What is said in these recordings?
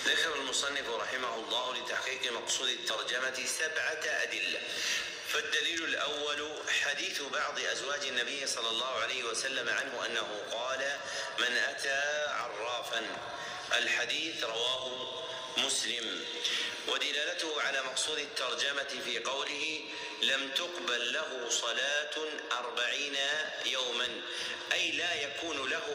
ذكر المصنف رحمه الله لتحقيق مقصود الترجمة 7 أدلة. فالدليل الأول حديث بعض أزواج النبي صلى الله عليه وسلم عنه أنه قال: من أتى عرافا. الحديث رواه مسلم. ودلالته على مقصود الترجمة في قوله: لم تقبل له صلاة 40 يوما، أي لا يكون له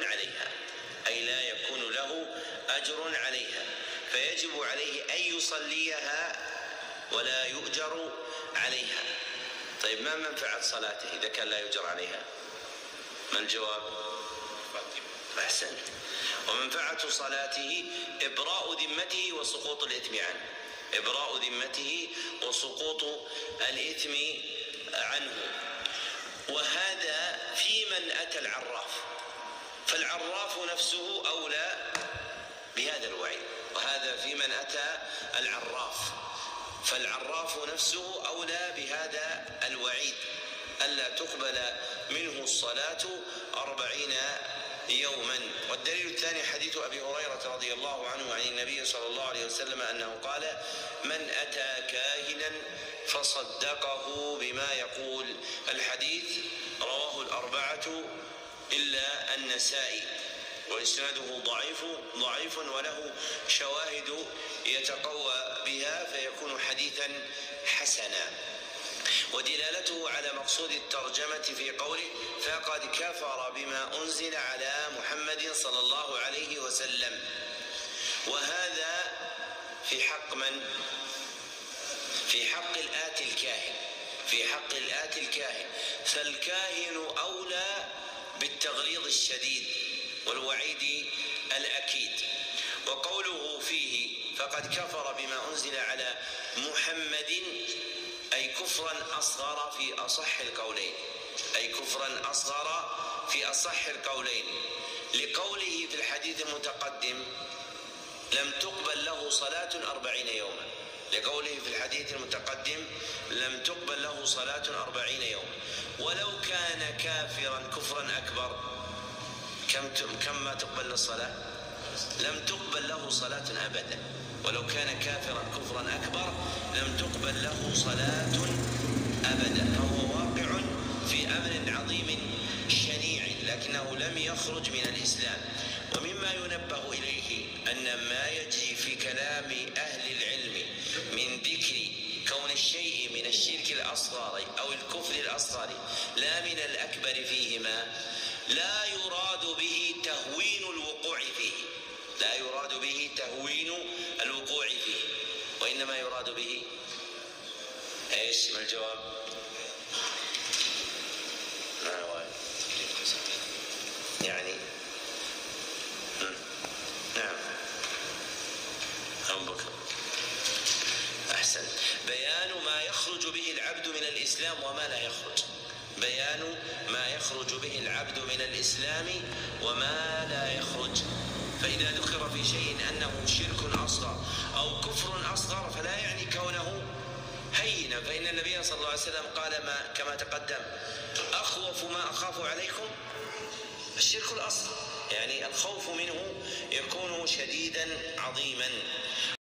أجر عليها، فيجب عليه أن يصليها ولا يؤجر عليها. طيب، ما منفعة صلاته إذا كان لا يؤجر عليها؟ ما الجواب؟ أحسن. ومنفعة صلاته إبراء ذمته وسقوط الإثم عنه. وهذا في من أتى العراف، فالعراف نفسه أولى بهذا الوعيد. وهذا في من أتى العراف، فالعراف نفسه أولى بهذا الوعيد ألا تقبل منه الصلاة 40 يوما. والدليل الثاني حديث أبي هريرة رضي الله عنه عن النبي صلى الله عليه وسلم أنه قال: من أتى كاهنا فصدقه بما يقول. الحديث رواه الأربعة إلا النسائي، وإسناده ضعيف وله شواهد يتقوى بها فيكون حديثا حسنا. ودلالته على مقصود الترجمة في قوله: فقد كفر بما أنزل على محمد صلى الله عليه وسلم. وهذا في حق من؟ في حق الآتي الكاهن. فالكاهن أولى بالتغليظ الشديد والوعيد الأكيد. وقوله فيه فقد كفر بما أنزل على محمد أي كفرا أصغر في أصح القولين، لقوله في الحديث المتقدم: لم تقبل له صلاة 40 يوما. ولو كان كافرا كفرا أكبر كم ما تقبل له الصلاة؟ لم تقبل له صلاة أبدا. ولو كان كافرا كفرا أكبر لم تقبل له صلاة أبدا. فهو واقع في أمر عظيم شنيع، لكنه لم يخرج من الإسلام. ومما ينبه إليه أن ما يجري في كلام أهل العلم من ذكر كون الشيء من الشرك الأصغر أو الكفر الأصغر لا من الأكبر فيهما لا يراد به تهوين الوقوع فيه، وإنما يراد به ايش؟ ما الجواب؟ يعني نعم، أبو بكر أحسن. بيان ما يخرج به العبد من الإسلام وما لا يخرج. فإذا ذكر في شيء أنه شرك أصغر أو كفر أصغر فلا يعني كونه هينا، فإن النبي صلى الله عليه وسلم قال كما تقدم: أخوف ما أخاف عليكم الشرك الأصغر، يعني الخوف منه يكون شديدا عظيما.